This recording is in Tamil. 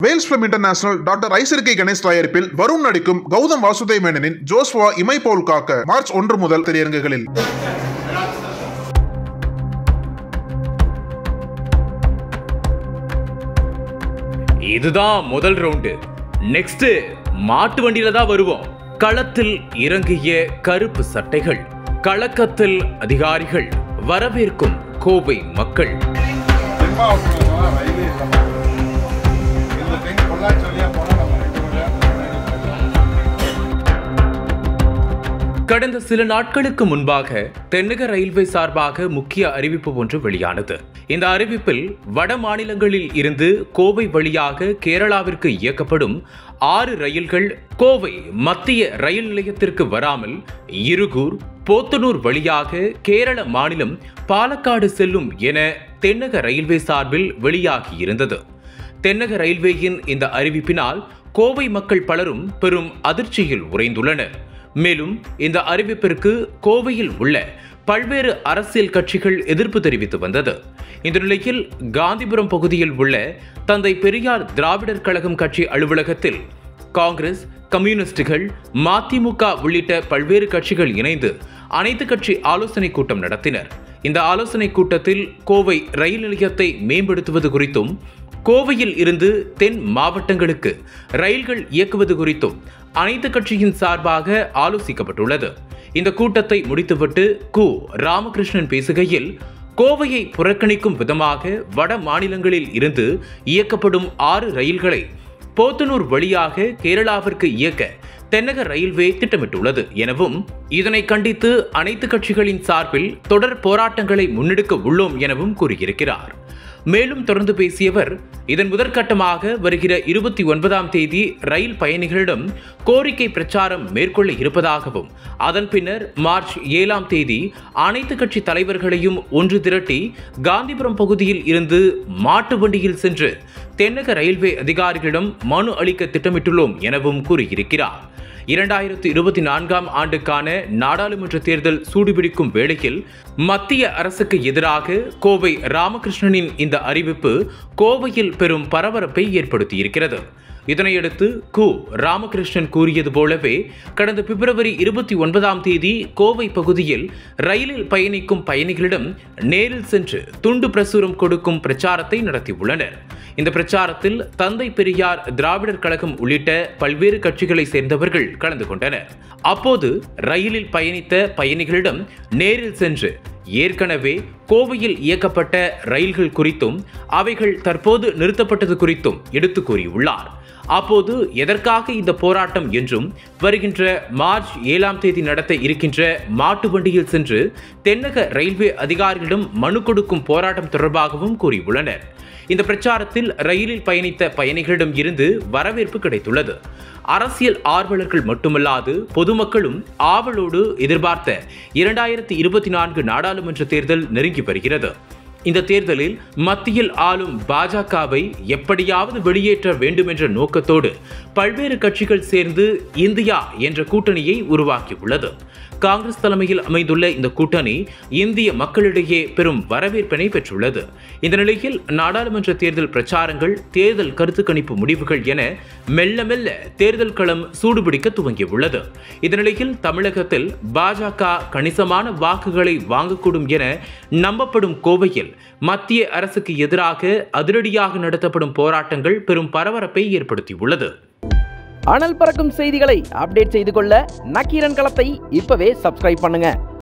வேல்ஸ் பிலிம் இன்டர்நேஷனல் டாக்டர் ஐசர்கே கணேஷ் தயாரிப்பில் வருண் நடிக்கும் கௌதம் வாசுதேவ் மேனனின் ஜோஸ்வா இமை போல் காக்க மார்ச் 1 முதல் திரையரங்குகளில். இதுதான் முதல் ரவுண்டு. நெக்ஸ்ட் மாட்டு வண்டியில தான் வருவோம். களத்தில் இறங்கிய கருப்பு சட்டைகள், கலக்கத்தில் அதிகாரிகள், வரவேற்கும் கோவை மக்கள். கடந்த சில நாட்களுக்கு முன்பாக தென்னக ரயில்வே சார்பாக முக்கிய அறிவிப்பு ஒன்று வெளியானது. இந்த அறிவிப்பில் வட மாநிலங்களில் இருந்து கோவை வழியாக கேரளாவிற்கு இயக்கப்படும் 6 ரயில்கள் கோவை மத்திய ரயில் நிலையத்திற்கு வராமல் இருகூர், போத்தனூர் வழியாக கேரள மாநிலம் பாலக்காடு செல்லும் என தென்னக ரயில்வே சார்பில் வெளியாகியிருந்தது. தென்னக ரயில்வேயின் இந்த அறிவிப்பினால் கோவை மக்கள் பலரும் பெரும் அதிர்ச்சியில் உறைந்துள்ளனர். மேலும் இந்த அறிவிப்பிற்கு கோவையில் உள்ள பல்வேறு அரசியல் கட்சிகள் எதிர்ப்பு தெரிவித்து வந்தது. இந்த நிலையில் காந்திபுரம் பகுதியில் உள்ள தந்தை பெரியார் திராவிடர் கழகம் கட்சி அலுவலகத்தில் காங்கிரஸ், கம்யூனிஸ்டுகள், மதிமுக உள்ளிட்ட பல்வேறு கட்சிகள் இணைந்து அனைத்து கட்சி ஆலோசனை கூட்டம் நடத்தினர். இந்த ஆலோசனை கூட்டத்தில் கோவை ரயில் நிலையத்தை மேம்படுத்துவது குறித்தும், கோவையில் இருந்து தென் மாவட்டங்களுக்கு ரயில்கள் இயக்குவது குறித்தும் அனைத்து கட்சியின் சார்பாக ஆலோசிக்கப்பட்டுள்ளது. இந்த கூட்டத்தை முடித்துவிட்டு ராமகிருஷ்ணன் பேசுகையில், கோவையை புறக்கணிக்கும் விதமாக வட மாநிலங்களில் இருந்து இயக்கப்படும் 6 ரயில்களை போத்தனூர் வழியாக கேரளாவிற்கு இயக்க தென்னக ரயில்வே திட்டமிட்டுள்ளது எனவும், இதனை கண்டித்து அனைத்து கட்சிகளின் சார்பில் தொடர் போராட்டங்களை முன்னெடுக்க உள்ளோம் எனவும் கூறியிருக்கிறார். மேலும் தொடர்ந்து பேசியவர், இதன் முதற்கட்டமாக வருகிற 29ஆம் தேதி ரயில் பயணிகளிடம் கோரிக்கை பிரச்சாரம் மேற்கொள்ள இருப்பதாகவும், அதன் பின்னர் மார்ச் 7ஆம் தேதி அனைத்து கட்சி தலைவர்களையும் ஒன்று திரட்டி காந்திபுரம் பகுதியில் இருந்து மாட்டு வண்டியில் சென்று தென்னக ரயில்வே அதிகாரிகளிடம் மனு அளிக்க திட்டமிட்டுள்ளோம் எனவும் கூறியிருக்கிறார். 2024ஆம் ஆண்டுக்கான நாடாளுமன்ற தேர்தல் சூடுபிடிக்கும் வேளையில் மத்திய அரசுக்கு எதிராக கோவை ராமகிருஷ்ணனின் இந்த அறிவிப்பு கோவையில் பெரும் பரபரப்பை ஏற்படுத்தியிருக்கிறது. இதனையடுத்து ராமகிருஷ்ணன் கூறியது போலவே கடந்த பிப்ரவரி 29ஆம் தேதி கோவை பகுதியில் ரயிலில் பயணிக்கும் பயணிகளிடம் நேரில் சென்று துண்டு பிரசுரம் கொடுக்கும் பிரச்சாரத்தை நடத்தியுள்ளனர். இந்த பிரச்சாரத்தில் தந்தை பெரியார் திராவிடர் கழகம் உள்ளிட்ட பல்வேறு கட்சிகளை சேர்ந்தவர்கள் கலந்து கொண்டனர். அப்போது ரயிலில் பயணித்த பயணிகளிடம் நேரில் சென்று ஏற்கனவே கோவையில் இயக்கப்பட்ட ரயில்கள் குறித்தும் அவைகள் தற்போது நிறுத்தப்பட்டது குறித்தும் எடுத்து கூறியுள்ளார். அப்போது எதற்காக இந்த போராட்டம் என்றும், வருகின்ற மார்ச் 7ஆம் தேதி நடத்த இருக்கின்ற மாட்டு வண்டியில் சென்று தென்னக ரயில்வே அதிகாரிகளிடம் மனு கொடுக்கும் போராட்டம் தொடர்பாகவும் கூறியுள்ளனர். இந்த பிரச்சாரத்தில் ரயிலில் பயணித்த பயணிகளிடம் இருந்து வரவேற்பு கிடைத்துள்ளது. அரசியல் ஆர்வலர்கள் மட்டுமல்லாது பொதுமக்களும் ஆவலோடு எதிர்பார்த்த 2024 நாடாளுமன்ற தேர்தல் நெருங்கி வருகிறது. இந்த தேர்தலில் மத்தியில் ஆளும் பாஜகவை எப்படியாவது வெளியேற்ற வேண்டும் என்ற நோக்கத்தோடு பல்வேறு கட்சிகள் சேர்ந்து இந்தியா என்ற கூட்டணியை உருவாக்கியுள்ளது. காங்கிரஸ் தலைமையில் அமைந்துள்ள இந்த கூட்டணி இந்திய மக்களிடையே பெரும் வரவேற்பினை பெற்றுள்ளது. இந்த நிலையில் நாடாளுமன்ற தேர்தல் பிரச்சாரங்கள், தேர்தல் கருத்து கணிப்பு முடிவுகள் என மெல்ல மெல்ல தேர்தல் களம் சூடுபிடிக்க துவங்கியுள்ளது. இந்த நிலையில் தமிழகத்தில் பாஜக கணிசமான வாக்குகளை வாங்கக்கூடும் என நம்பப்படும் கோவையில் மத்திய அரசுக்கு எதிராக அதிரடியாக நடத்தப்படும் போராட்டங்கள் பெரும் பரபரப்பை ஏற்படுத்தியுள்ளது. அனல் பறக்கும் செய்திகளை அப்டேட் செய்து கொள்ள நக்கீரன் களத்தை இப்பவே சப்ஸ்கிரைப் பண்ணுங்க.